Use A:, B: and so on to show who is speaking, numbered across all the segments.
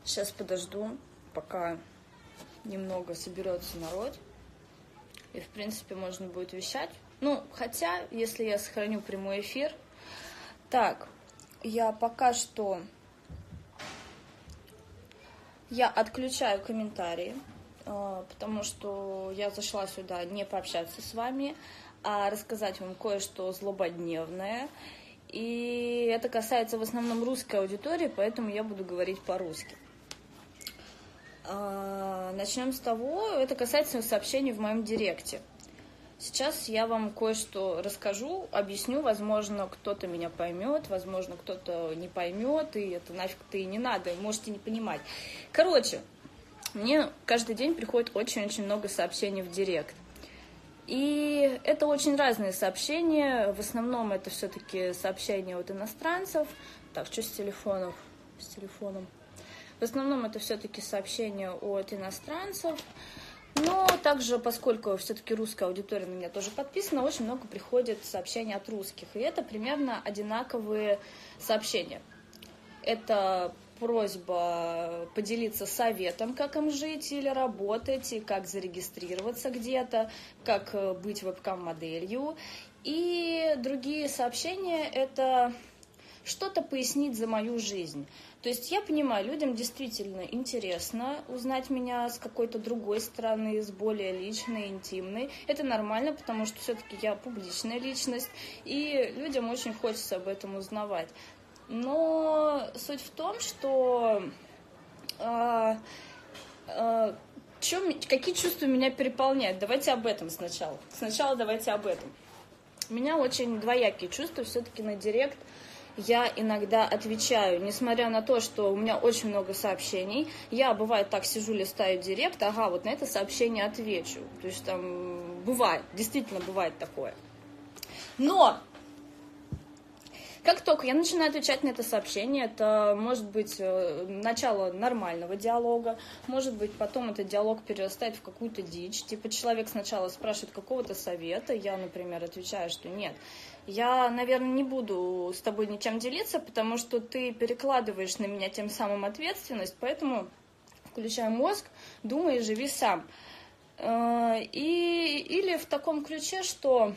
A: Сейчас подожду, пока немного соберется народ. И, в принципе, можно будет вещать. Ну, хотя, если я сохраню прямой эфир. Так, я пока что... Я отключаю комментарии, потому что я зашла сюда не пообщаться с вами, а рассказать вам кое-что злободневное. И это касается в основном русской аудитории, поэтому я буду говорить по-русски. Начнем с того, это касается сообщений в моем директе. Сейчас я вам кое-что расскажу, объясню, возможно, кто-то меня поймет, возможно, кто-то не поймет, и это нафиг-то и не надо, можете не понимать. Короче, мне каждый день приходит очень-очень много сообщений в директ. И это очень разные сообщения, в основном это все-таки сообщения от иностранцев. Так, что с телефоном? В основном это все-таки сообщения от иностранцев. Но также, поскольку все-таки русская аудитория на меня тоже подписана, очень много приходит сообщений от русских. И это примерно одинаковые сообщения. Это просьба поделиться советом, как им жить или работать, и как зарегистрироваться где-то, как быть вебкам-моделью. И другие сообщения – это что-то пояснить за мою жизнь. То есть я понимаю, людям действительно интересно узнать меня с какой-то другой стороны, с более личной, интимной. Это нормально, потому что все-таки я публичная личность, и людям очень хочется об этом узнавать. Но суть в том, что какие чувства меня переполняют. Давайте об этом сначала. Сначала давайте об этом. У меня очень двоякие чувства все-таки на директ. Я иногда отвечаю, несмотря на то, что у меня очень много сообщений. Я, бывает, так сижу, листаю директ, вот на это сообщение отвечу. То есть там бывает, действительно бывает такое. Но как только я начинаю отвечать на это сообщение, это может быть начало нормального диалога, может быть потом этот диалог перерастает в какую-то дичь. Типа человек сначала спрашивает какого-то совета, я, например, отвечаю, что нет. Я, наверное, не буду с тобой ничем делиться, потому что ты перекладываешь на меня тем самым ответственность, поэтому включай мозг, думай и живи сам. Или в таком ключе, что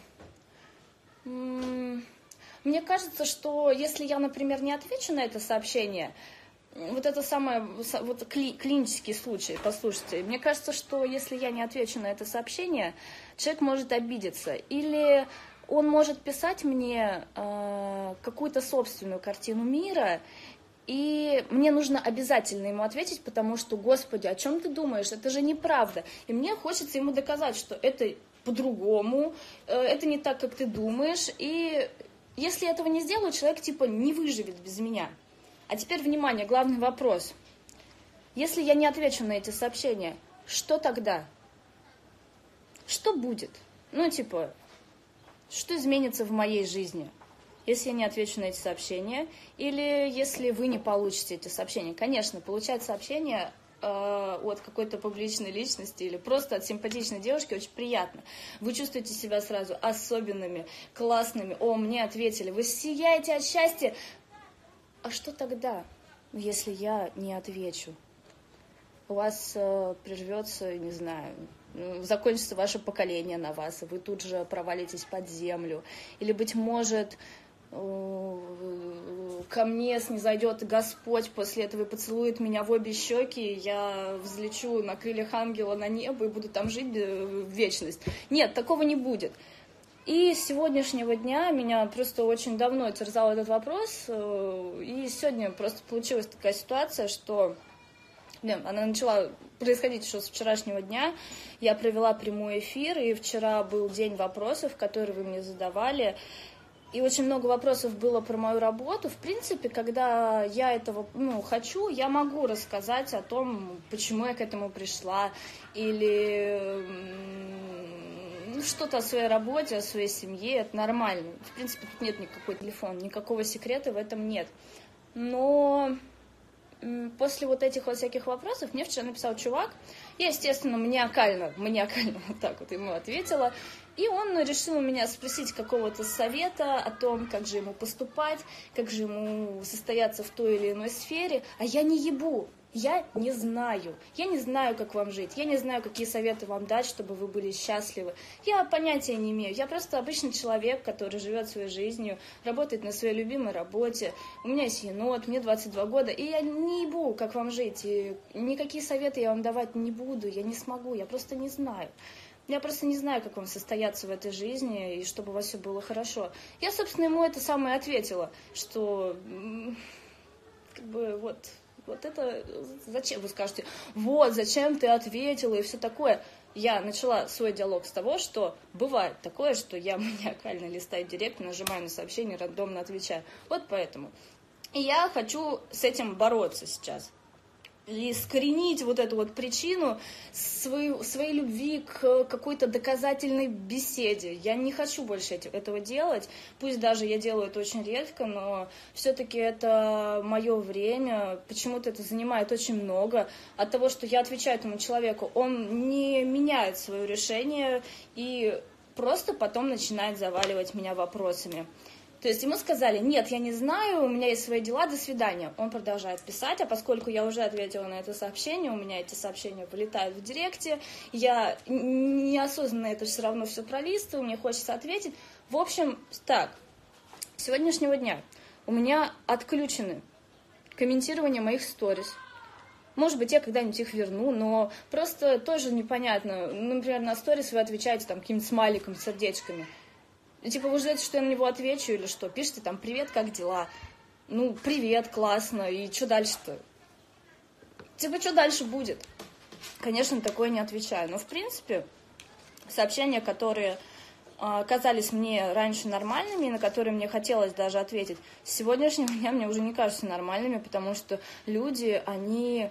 A: мне кажется, что если я, например, не отвечу на это сообщение, вот это самое, вот клинический случай, послушайте, мне кажется, что если я не отвечу на это сообщение, человек может обидеться, или он может писать мне какую-то собственную картину мира, и мне нужно обязательно ему ответить, потому что, Господи, о чем ты думаешь? Это же неправда. И мне хочется ему доказать, что это по-другому, это не так, как ты думаешь. И если я этого не сделаю, человек типа не выживет без меня. А теперь, внимание, главный вопрос. Если я не отвечу на эти сообщения, что тогда? Что будет? Что изменится в моей жизни, если я не отвечу на эти сообщения, или если вы не получите эти сообщения? Конечно, получать сообщения от какой-то публичной личности или просто от симпатичной девушки очень приятно. Вы чувствуете себя сразу особенными, классными. О, мне ответили, вы сияете от счастья. А что тогда, если я не отвечу? У вас прервется, не знаю, закончится ваше поколение на вас, и вы тут же провалитесь под землю. Или, быть может, ко мне снизойдет Господь после этого и поцелует меня в обе щеки, я взлечу на крыльях ангела на небо и буду там жить в вечность. Нет, такого не будет. И с сегодняшнего дня меня просто очень давно терзал этот вопрос, и сегодня просто получилась такая ситуация, что она начала происходить еще с вчерашнего дня. Я провела прямой эфир, и вчера был день вопросов, которые вы мне задавали. И очень много вопросов было про мою работу. В принципе, когда я этого хочу, я могу рассказать о том, почему я к этому пришла, или что-то о своей работе, о своей семье. Это нормально. В принципе, тут нет никакой телефона, никакого секрета в этом нет. Но после вот этих вот всяких вопросов мне вчера написал чувак. Я, естественно, маниакально вот так вот ему ответила. И он решил у меня спросить какого-то совета о том, как же ему поступать, как же ему состояться в той или иной сфере. А я не ебу. Я не знаю. Я не знаю, как вам жить. Я не знаю, какие советы вам дать, чтобы вы были счастливы. Я понятия не имею. Я просто обычный человек, который живет своей жизнью, работает на своей любимой работе. У меня есть енот, мне 22 года, и я не ебу, как вам жить. И никакие советы я вам давать не буду, я не смогу, я просто не знаю. Я просто не знаю, как вам состояться в этой жизни, и чтобы у вас все было хорошо. Я, собственно, ему это самое ответила, что как бы вот это зачем, вы скажете, вот, зачем ты ответила и все такое. Я начала свой диалог с того, что бывает такое, что я маниакально листаю директ, нажимаю на сообщение, рандомно отвечаю. Вот поэтому. И я хочу с этим бороться сейчас. И искоренить вот эту вот причину своей любви к какой-то доказательной беседе. Я не хочу больше этого делать. Пусть даже я делаю это очень редко, но все-таки это мое время. Почему-то это занимает очень много. От того, что я отвечаю этому человеку, он не меняет свое решение и просто потом начинает заваливать меня вопросами. То есть ему сказали, нет, я не знаю, у меня есть свои дела, до свидания. Он продолжает писать, а поскольку я уже ответила на это сообщение, у меня эти сообщения вылетают в директе, я неосознанно это все равно все пролистываю, мне хочется ответить. В общем, так, с сегодняшнего дня у меня отключены комментирование моих сторис. Может быть, я когда-нибудь их верну, но просто тоже непонятно. Например, на сторис вы отвечаете там каким-то смайликом, сердечками. Типа, вы ждете, что я на него отвечу или что? Пишите там, привет, как дела? Ну, привет, классно, и что дальше-то? Типа, что дальше будет? Конечно, такое не отвечаю. Но, в принципе, сообщения, которые казались мне раньше нормальными, на которые мне хотелось даже ответить, с сегодняшнего дня мне уже не кажутся нормальными, потому что люди, они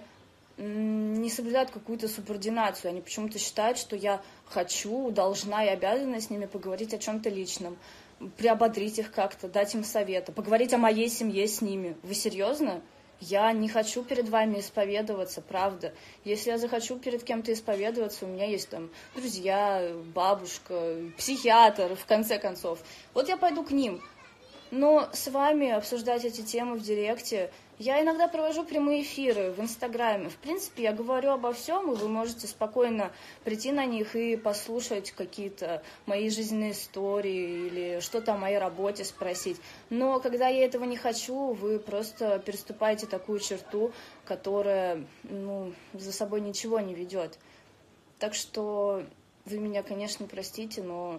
A: не соблюдают какую-то субординацию. Они почему-то считают, что я хочу, должна и обязана с ними поговорить о чем-то личном, приободрить их как-то, дать им советы, поговорить о моей семье с ними. Вы серьезно? Я не хочу перед вами исповедоваться, правда. Если я захочу перед кем-то исповедоваться, у меня есть там друзья, бабушка, психиатр, в конце концов. Вот я пойду к ним. Но с вами обсуждать эти темы в директе... Я иногда провожу прямые эфиры в Инстаграме. В принципе, я говорю обо всем, и вы можете спокойно прийти на них и послушать какие-то мои жизненные истории или что-то о моей работе спросить. Но когда я этого не хочу, вы просто переступаете такую черту, которая, за собой ничего не ведет. Так что вы меня, конечно, простите, но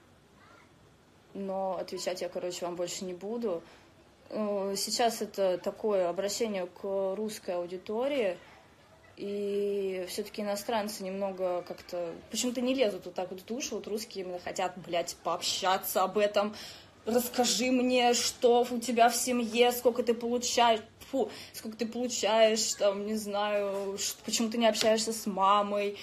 A: отвечать я, вам больше не буду. Сейчас это такое обращение к русской аудитории, и все-таки иностранцы немного как-то почему-то не лезут вот так вот в душу, вот русские именно хотят, пообщаться об этом, расскажи мне, что у тебя в семье, сколько ты получаешь, там, не знаю, почему ты не общаешься с мамой,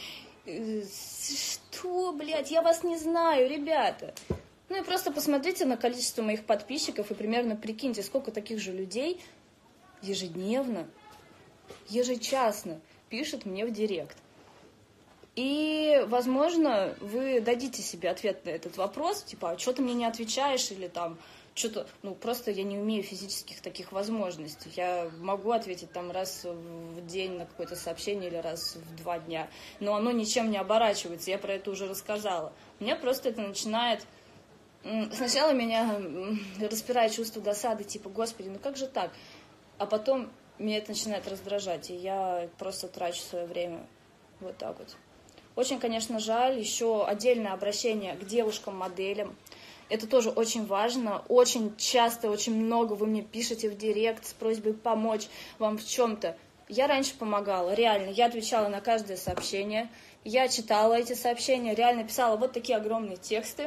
A: что, я вас не знаю, ребята. Ну и просто посмотрите на количество моих подписчиков и примерно прикиньте, сколько таких же людей ежедневно, ежечасно пишет мне в директ. И, возможно, вы дадите себе ответ на этот вопрос, типа, а что ты мне не отвечаешь, или там, что-то, просто я не умею физических таких возможностей. Я могу ответить там раз в день на какое-то сообщение или раз в 2 дня, но оно ничем не оборачивается, я про это уже рассказала. Мне просто это начинает... Сначала меня распирает чувство досады, типа, господи, как же так? А потом меня это начинает раздражать, и я просто трачу свое время вот так вот. Очень, конечно, жаль. Еще отдельное обращение к девушкам-моделям. Это тоже очень важно. Очень часто, очень много вы мне пишете в директ с просьбой помочь вам в чем-то. Я раньше помогала, реально. Я отвечала на каждое сообщение. Я читала эти сообщения, реально писала вот такие огромные тексты.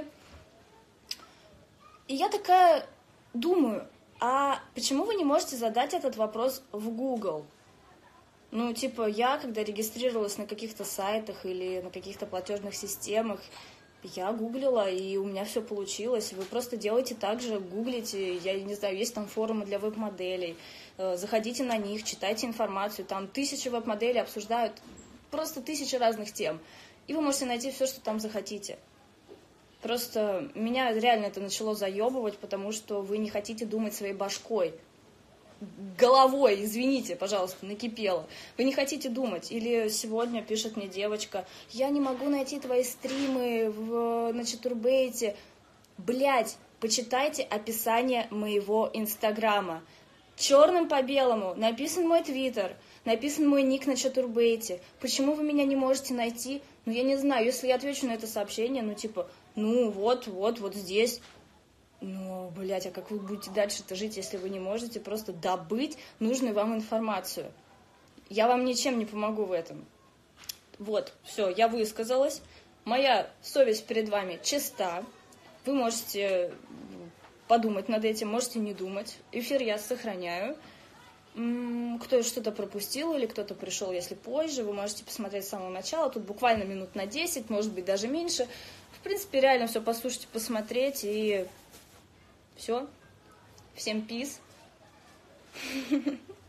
A: И я такая думаю, а почему вы не можете задать этот вопрос в Google? Я, когда регистрировалась на каких-то сайтах или на каких-то платежных системах, я гуглила, и у меня все получилось. Вы просто делайте так же, гуглите, я не знаю, есть там форумы для веб-моделей, заходите на них, читайте информацию, там 1000 веб-моделей обсуждают просто 1000 разных тем, и вы можете найти все, что там захотите. Просто меня реально это начало заебывать, потому что вы не хотите думать своей башкой. головой, извините, пожалуйста, накипело. Вы не хотите думать. Или сегодня пишет мне девочка: я не могу найти твои стримы на Чатурбейте. Блядь, почитайте описание моего инстаграма. Черным по белому написан мой твиттер, написан мой ник на Чатурбейте. Почему вы меня не можете найти? Ну, я не знаю, если я отвечу на это сообщение, ну, типа, ну, вот здесь. Ну, блядь, а как вы будете дальше-то жить, если вы не можете просто добыть нужную вам информацию? Я вам ничем не помогу в этом. Вот, все, я высказалась. Моя совесть перед вами чиста. Вы можете подумать над этим, можете не думать. Эфир я сохраняю. Кто что-то пропустил или кто-то пришел, если позже, вы можете посмотреть с самого начала. Тут буквально минут на 10, может быть, даже меньше. В принципе, реально все послушать, посмотреть, и все. Всем peace.